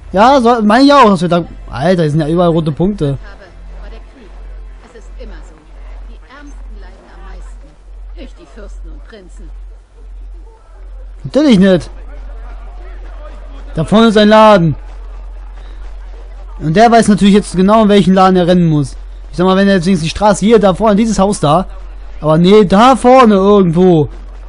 Ja, so, meine ich auch. Dass wir da, Alter, hier sind ja überall rote Punkte. War der Krieg. Es ist immer so. Die Ärmsten leiden am meisten. Nicht die Fürsten und Prinzen. Natürlich nicht. Da vorne ist ein Laden. Und der weiß natürlich jetzt genau, in welchen Laden er rennen muss. Ich sag mal, wenn er jetzt die Straße hier, da vorne, dieses Haus da. Aber nee, da vorne irgendwo.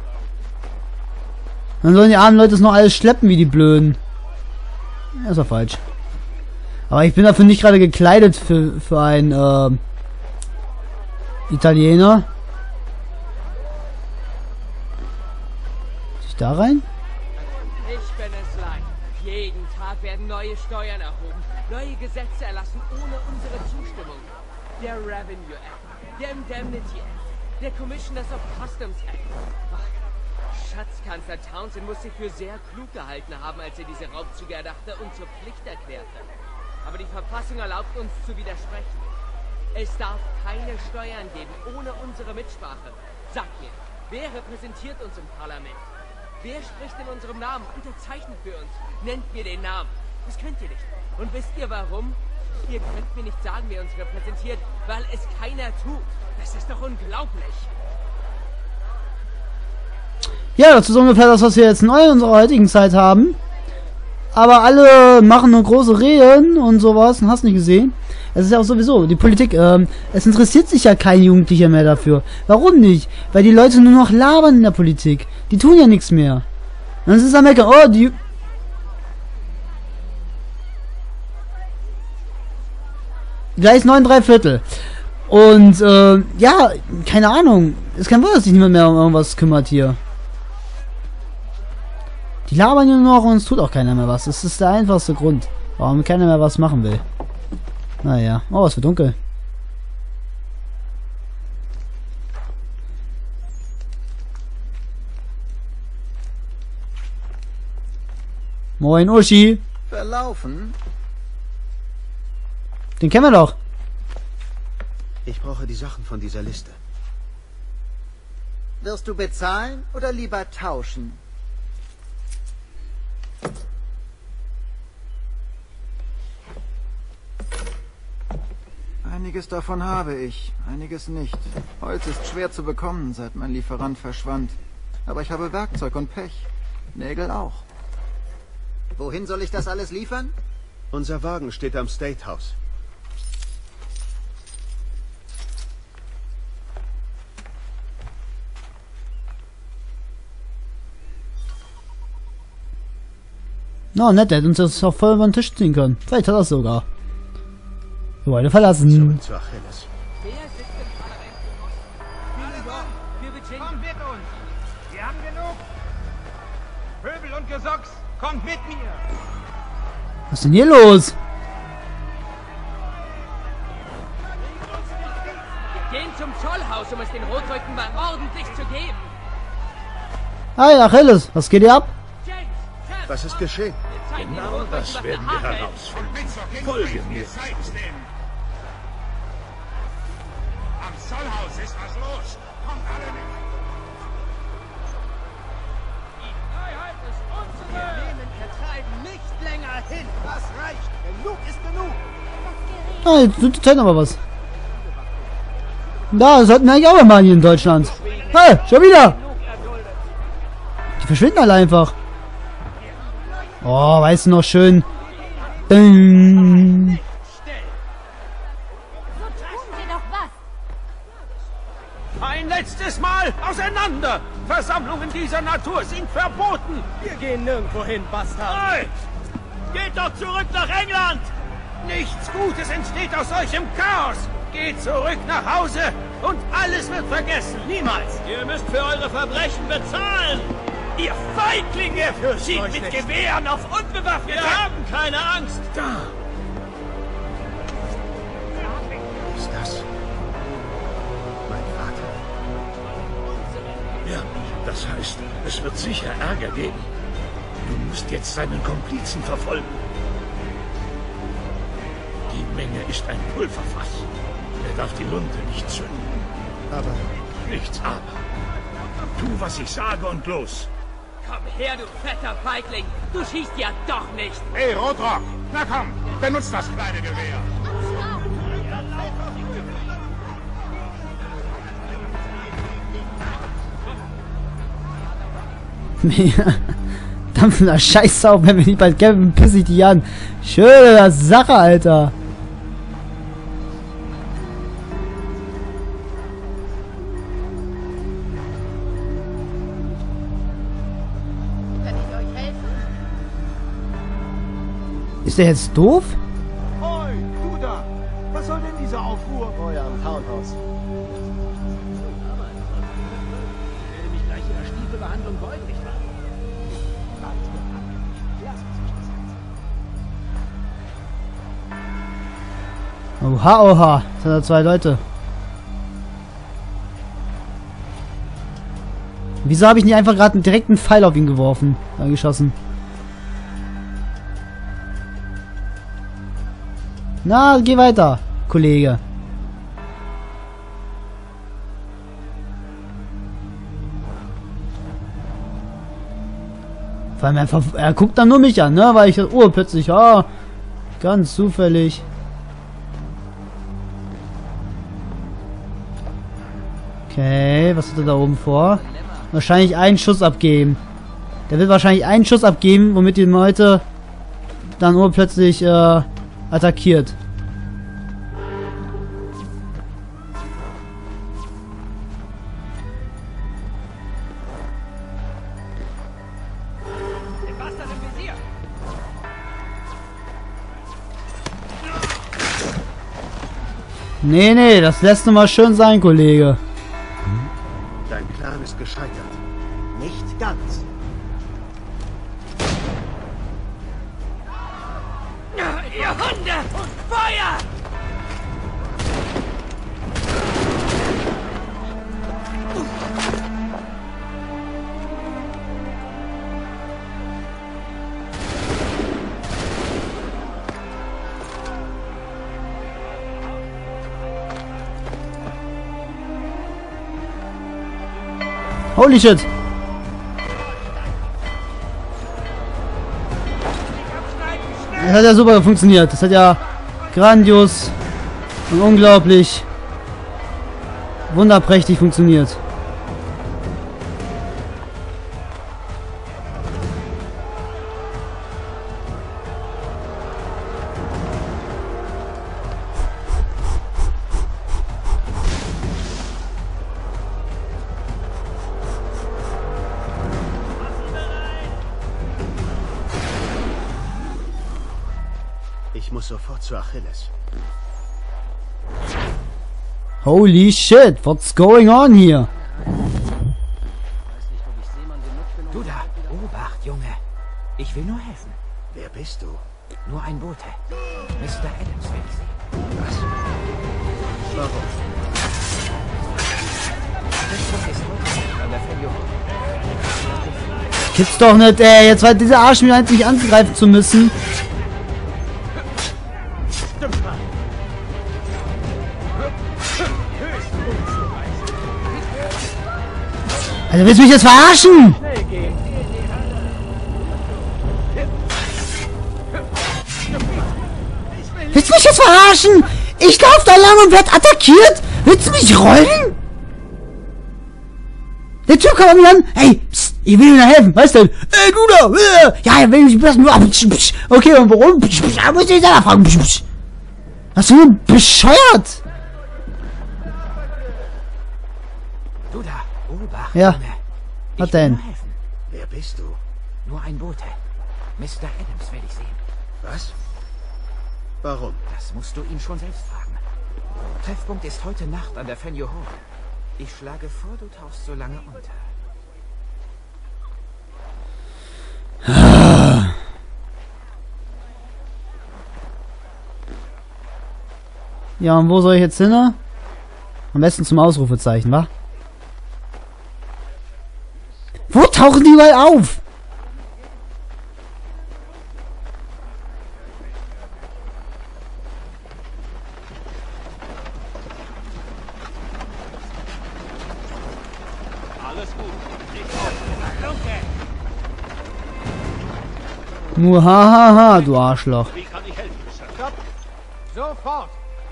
Dann sollen die armen Leute es noch alles schleppen, wie die Blöden. Ja, ist doch falsch. Aber ich bin dafür nicht gerade gekleidet für einen Italiener. Muss ich da rein? Ich bin es leid. Jeden Tag werden neue Steuern erhoben, neue Gesetze erlassen ohne unsere Zustimmung. Der Revenue Act, der Indemnity Act, der Commissioners of Customs Act. Ach, Schatzkanzler Townsend muss sich für sehr klug gehalten haben, als er diese Raubzüge erdachte und zur Pflicht erklärte. Aber die Verfassung erlaubt uns zu widersprechen. Es darf keine Steuern geben ohne unsere Mitsprache. Sagt mir, wer repräsentiert uns im Parlament? Wer spricht in unserem Namen? Unterzeichnet für uns. Nennt mir den Namen. Das könnt ihr nicht. Und wisst ihr warum? Ihr könnt mir nicht sagen, wer uns repräsentiert, weil es keiner tut. Das ist doch unglaublich. Ja, das ist ungefähr das, was wir jetzt neu in unserer heutigen Zeit haben. Aber alle machen nur große Reden und sowas und hast nicht gesehen. Es ist ja auch sowieso, die Politik, es interessiert sich ja kein Jugendlicher mehr dafür. Warum nicht? Weil die Leute nur noch labern in der Politik. Die tun ja nichts mehr. Und dann ist es am Meckern, oh, die... Gleich 9¾ Und, ja, keine Ahnung. Es kann wohl, dass sich niemand mehr um irgendwas kümmert hier. Die labern nur noch und es tut auch keiner mehr was. Das ist der einfachste Grund, warum keiner mehr was machen will. Naja. Oh, es wird dunkel. Moin, Uschi. Verlaufen? Den kennen wir doch. Ich brauche die Sachen von dieser Liste. Wirst du bezahlen oder lieber tauschen? Einiges davon habe ich, einiges nicht. Holz ist schwer zu bekommen, seit mein Lieferant verschwand. Aber ich habe Werkzeug und Pech. Nägel auch. Wohin soll ich das alles liefern? Unser Wagen steht am State House. No, nett, der hätte uns das auch voll über den Tisch ziehen können. Vielleicht hat er es sogar. Gebäude verlassen. Zurück zu Achilles. Wer sitzt im Parlament? Alle Mann, für Virginia. Kommt mit uns! Wir haben genug! Pöbel und Gesocks, kommt mit mir! Was ist denn hier los? Wir gehen zum Zollhaus, um es den Rotröcken mal ordentlich zu geben. Hi, Achilles, was geht hier ab? James, Sheriff, Was ist geschehen? wir zeigen den Genau Rotröcken, das was werden der wir Hase ist. herausfinden. Folge mir. Am Zollhaus ist was los! Kommt alle mit! Die Freiheit ist unsere! Wir nehmen ihr Treiben nicht länger hin! Das reicht! Genug ist genug! Ah, jetzt tut die Zeit aber was. Da, das sollten wir eigentlich auch mal hier in Deutschland. Hey, schon wieder! Die verschwinden alle einfach. Oh, weißt du noch schön. Ding. Ein letztes Mal auseinander! Versammlungen dieser Natur sind verboten! Wir gehen nirgendwo hin, Bastard! Hey! Geht doch zurück nach England! Nichts Gutes entsteht aus solchem Chaos! Geht zurück nach Hause und alles wird vergessen! Niemals! Ihr müsst für eure Verbrechen bezahlen! Ihr Feiglinge! Zieht mit Gewehren auf Unbewaffnete! Wir haben keine Angst! Da! Ist das mein Vater? Ja, das heißt, es wird sicher Ärger geben. Du musst jetzt seinen Komplizen verfolgen. Die Menge ist ein Pulverfass. Er darf die Lunte nicht zünden. Aber Nichts aber. Tu, was ich sage und los. Komm her, du fetter Feigling! Du schießt ja doch nicht! Hey, Rotrock! Na komm, benutzt das kleine Gewehr! Dampfender Scheißsau, wenn wir nicht bald kämpfen, piss ich die an. Schöne Sache, Alter. Kann ich euch helfen? Ist der jetzt doof? Hoi, du da! Was soll denn dieser Aufruhr? Oh ja, im Townhouse. Ich werde mich gleich ihrer Stiefelbehandlung beugen, nicht wahr? Oha, oha. Das sind da 2 Leute. Wieso habe ich nicht einfach gerade einen direkten Pfeil auf ihn geworfen? Geschossen. Na, geh weiter, Kollege. Vor allem er guckt dann nur mich an, ne? Weil ich plötzlich, ganz zufällig. Okay, was hat er da oben vor? Wahrscheinlich einen Schuss abgeben. Der wird wahrscheinlich einen Schuss abgeben, womit die Leute dann plötzlich attackiert. Den Bastard im Visier! Nee, das lässt nun mal schön sein, Kollege. Dein Plan ist gescheitert. Nicht ganz. Ihr Hunde! Feuer! Holy shit! Das hat ja super funktioniert. Das hat ja grandios und unglaublich wunderprächtig funktioniert. Ich muss sofort zu Achilles. Holy shit, what's going on here? Du da, Obacht, Junge. Ich will nur helfen. Wer bist du? Nur ein Bote. Mr. Adams will ich sehen. Was? Warum? Das Zug ist heute an der Fenjo. Gibt's doch nicht, ey. Jetzt war dieser Arsch mir eigentlich angreifen zu müssen. Alter, willst du mich jetzt verarschen? Willst du mich jetzt verarschen? Ich lauf da lang und werd attackiert? Willst du mich rollen? Der Typ kam mir an. Hey, psst, ich will dir helfen. Was denn? Ey, du da. Ja, er will mich bloß nur. Okay, und warum? Da muss ich selber fragen. Was für ein bescheuert? Du da, Obacht, Ja. Junge. Was Ich will denn? nur helfen. Wer bist du? Nur ein Bote. Mr. Adams will ich sehen. Was? Warum? Das musst du ihn schon selbst fragen. Treffpunkt ist heute Nacht an der Fenjo Hall. Ich schlage vor, du tauchst so lange unter. Ja, und wo soll ich jetzt hin? Am besten zum Ausrufezeichen, wa? Wo tauchen die überall auf? Alles gut. Ich auch. Dunkel. Muhahaha, du Arschloch. Wie kann ich helfen, Sir? Stopp! Sofort!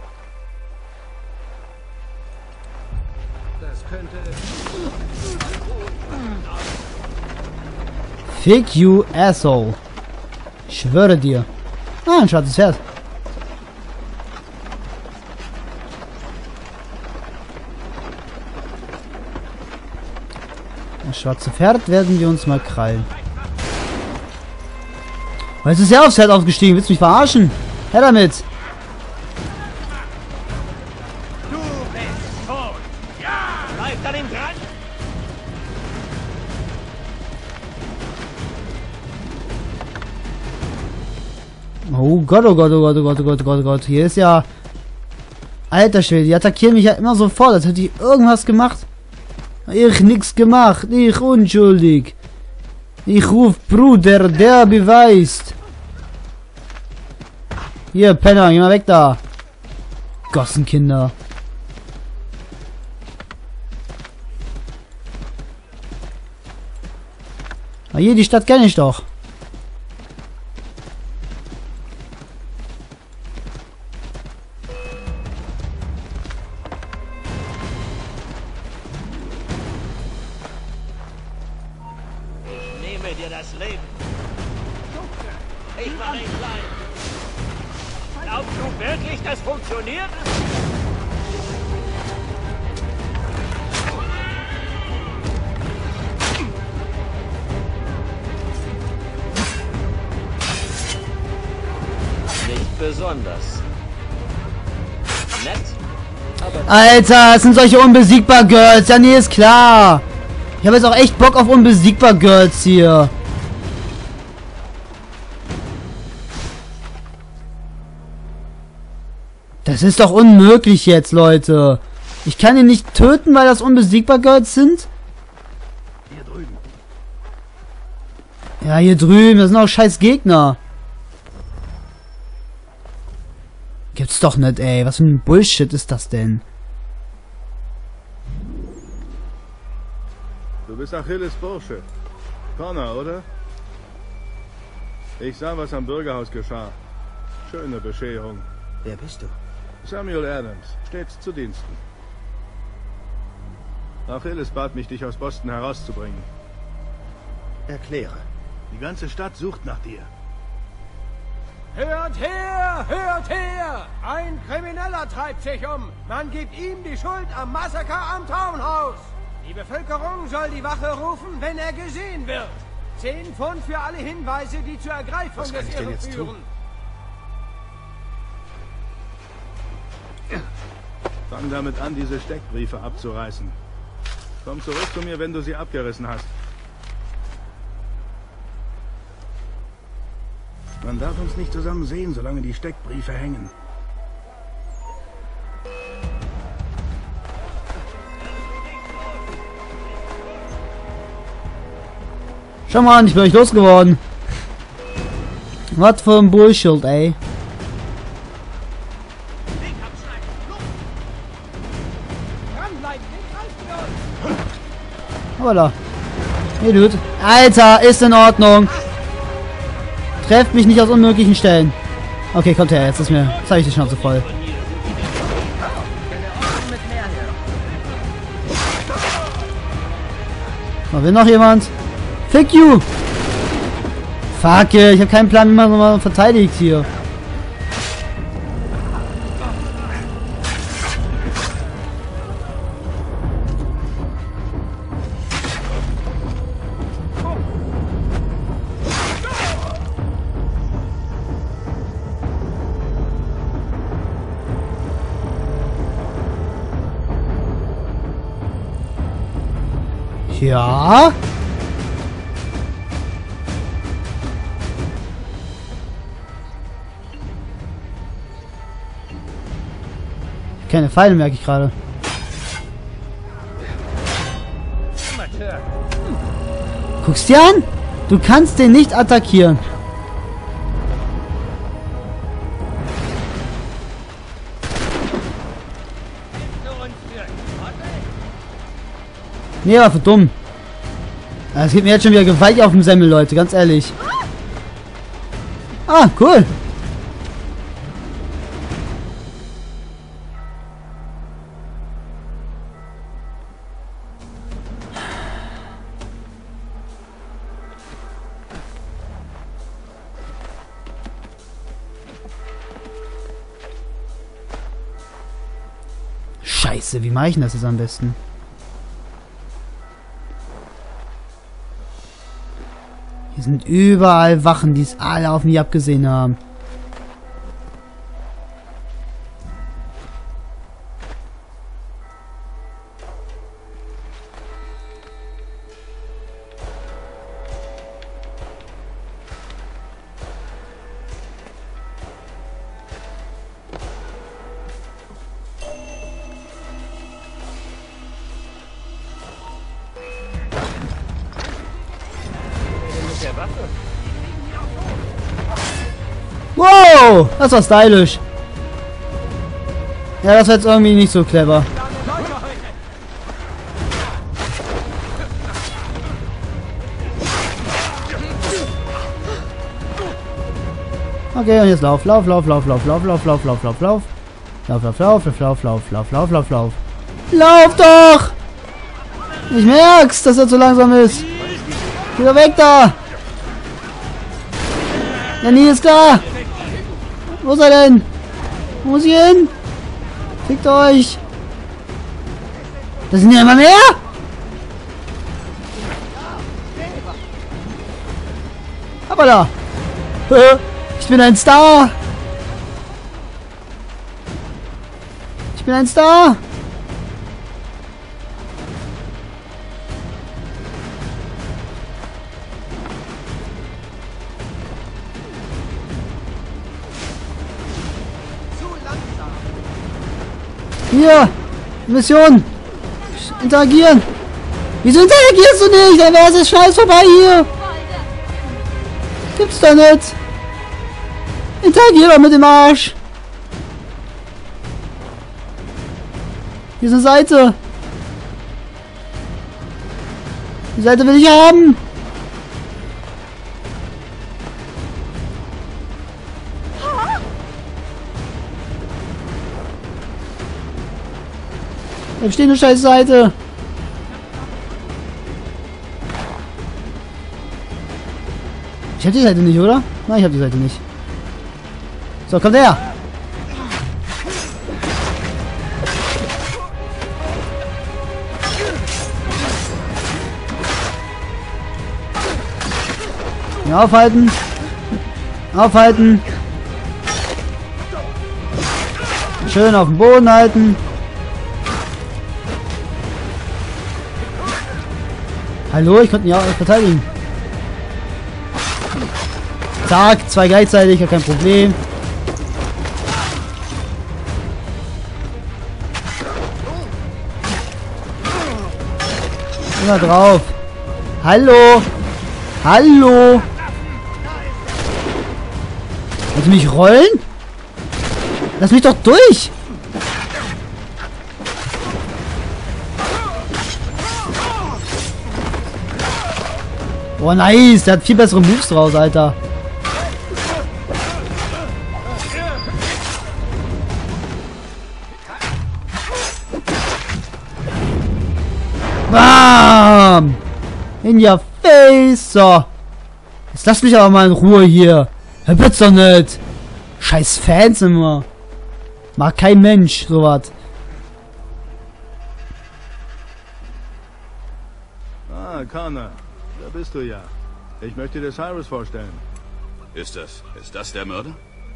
Das könnte... Fick you, asshole. Ich schwöre dir. Ah, ein schwarzes Pferd. Das schwarze Pferd werden wir uns mal krallen. Weil es ist ja aufs Pferd aufgestiegen. Willst du mich verarschen? Her damit. Du bist tot! Ja! Bleib an ihm dran! Oh Gott, oh Gott, oh Gott, oh Gott, oh Gott, oh Gott, oh Gott. Hier ist ja... Alter Schwede, die attackieren mich ja immer sofort, als hätte ich irgendwas gemacht. Ich nix gemacht, ich unschuldig. Ich ruf Bruder, der beweist. Hier, Penner, geh mal weg da. Gossenkinder. Ah, hier, die Stadt kenne ich doch. Nehme dir das Leben. Ich mache ihn klein. Glaubst du wirklich, das funktioniert? Nicht besonders. Nett, aber... Alter, es sind solche unbesiegbar Girls. Ja, nee, ist klar. Ich habe jetzt auch echt Bock auf unbesiegbar Girls hier. Das ist doch unmöglich jetzt, Leute. Ich kann ihn nicht töten, weil das unbesiegbar Girls sind? Hier drüben. Ja, hier drüben, das sind auch scheiß Gegner. Gibt's doch nicht, ey. Was für ein Bullshit ist das denn? Du bist Achilles Bursche. Connor, oder? Ich sah, was am Bürgerhaus geschah. Schöne Bescherung. Wer bist du? Samuel Adams, stets zu Diensten. Achilles bat mich, dich aus Boston herauszubringen. Erkläre. Die ganze Stadt sucht nach dir. Hört her! Hört her! Ein Krimineller treibt sich um. Man gibt ihm die Schuld am Massaker am Townhouse. Die Bevölkerung soll die Wache rufen, wenn er gesehen wird. 10 Pfund für alle Hinweise, die zur Ergreifung Was kann des ich denn Irren jetzt führen. tun? Fang damit an, diese Steckbriefe abzureißen. Komm zurück zu mir, wenn du sie abgerissen hast. Man darf uns nicht zusammen sehen, solange die Steckbriefe hängen. Schau mal an, ich bin euch losgeworden. Was für ein Bullshit, ey. Dranbleiben, den greifen wir uns. Voilà. Hey, Dude. Alter, ist in Ordnung. Trefft mich nicht aus unmöglichen Stellen. Okay, kommt her, jetzt ist mir... Jetzt habe ich die Schnauze voll. So, will noch jemand? Fick you! Fuck, ich habe keinen Plan, wie man nochmal verteidigt hier. Ja. Keine Pfeile, merke ich gerade. Guckst dir an? Du kannst den nicht attackieren. Nee, aber für dumm. Es geht mir jetzt schon wieder gewaltig auf den Semmel, Leute, ganz ehrlich. Ah, cool. Scheiße, wie mache ich denn das jetzt am besten? Hier sind überall Wachen, die es alle auf mich abgesehen haben. Wow, das war stylisch. Ja, das war jetzt irgendwie nicht so clever. Okay, und jetzt lauf. Lauf. Lauf. Lauf doch! Ich merk's, dass er zu langsam ist. Geh doch weg da! Ja, nie ist klar! Wo ist er denn? Wo muss ich hin? Fickt euch! Das sind ja immer mehr! Aber da! Ich bin ein Star! Ich bin ein Star! Hier! Mission! Interagieren! Wieso interagierst du nicht? Dann wäre es scheiß vorbei hier! Gibt's doch nicht! Interagier doch mit dem Arsch! Diese Seite! Die Seite will ich haben! Da steht eine scheiß Seite. Ich hab die Seite nicht, oder? Nein, ich hab die Seite nicht. So, kommt her! Ja, aufhalten! Aufhalten! Schön auf dem Boden halten! Hallo, ich konnte ihn ja verteidigen. Zack, zwei gleichzeitig, ja kein Problem. Immer drauf. Hallo. Hallo. Willst du mich rollen? Lass mich doch durch. Oh, nice. Der hat viel bessere Moves draus, Alter. Bam! In your face. So. Jetzt lass mich aber mal in Ruhe hier. Hör bitte doch nicht. Scheiß Fans immer. Mag kein Mensch sowas. Ah, Connor. Da bist du ja. Ich möchte dir Cyrus vorstellen. Ist das der Mörder?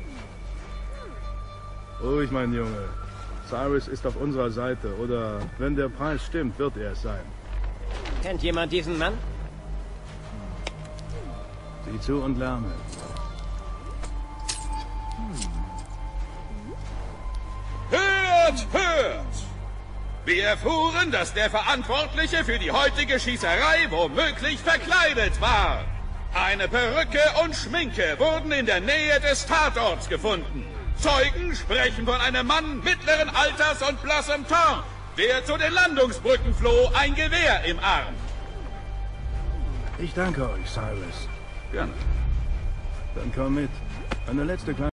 Ruhig, mein Junge. Cyrus ist auf unserer Seite. Oder wenn der Preis stimmt, wird er es sein. Kennt jemand diesen Mann? Sieh zu und lerne. Hört, hört! Wir erfuhren, dass der Verantwortliche für die heutige Schießerei womöglich verkleidet war. Eine Perücke und Schminke wurden in der Nähe des Tatorts gefunden. Zeugen sprechen von einem Mann mittleren Alters und blassem Teint, der zu den Landungsbrücken floh, ein Gewehr im Arm. Ich danke euch, Cyrus. Gerne. Dann komm mit. Eine letzte kleine